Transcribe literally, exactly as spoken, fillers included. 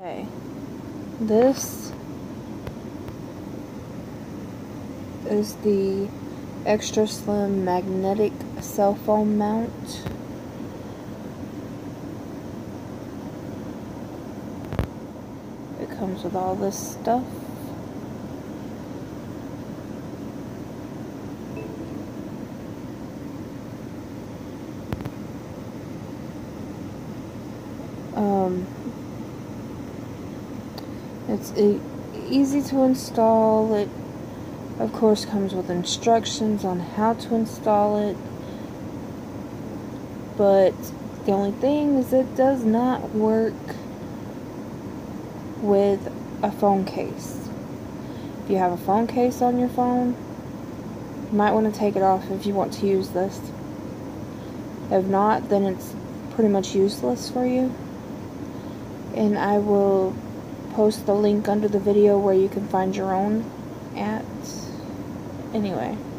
Okay, this is the extra slim magnetic cell phone mount. It comes with all this stuff. Um, it's e easy to install. It, of course, comes with instructions on how to install it. But the only thing is it does not work with a phone case. If you have a phone case on your phone, you might want to take it off if you want to use this. If not, then it's pretty much useless for you. And I will post the link under the video where you can find your own at. Anyway.